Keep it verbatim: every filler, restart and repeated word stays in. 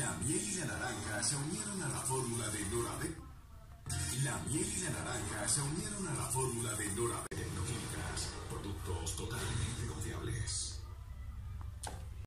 La miel y la naranja se unieron a la fórmula de Nora Bek. La miel y la naranja se unieron a la fórmula de Nora Bek.